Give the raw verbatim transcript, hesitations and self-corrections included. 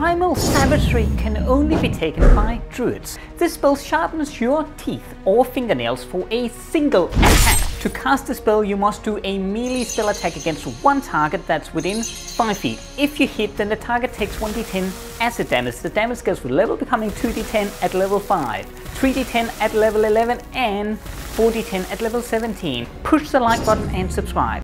Primal Savagery can only be taken by Druids. This spell sharpens your teeth or fingernails for a single attack. To cast the spell, you must do a melee spell attack against one target that's within five feet. If you hit, then the target takes one d ten acid damage. The damage goes with level, becoming two d ten at level five, three d ten at level eleven, and four d ten at level seventeen. Push the like button and subscribe.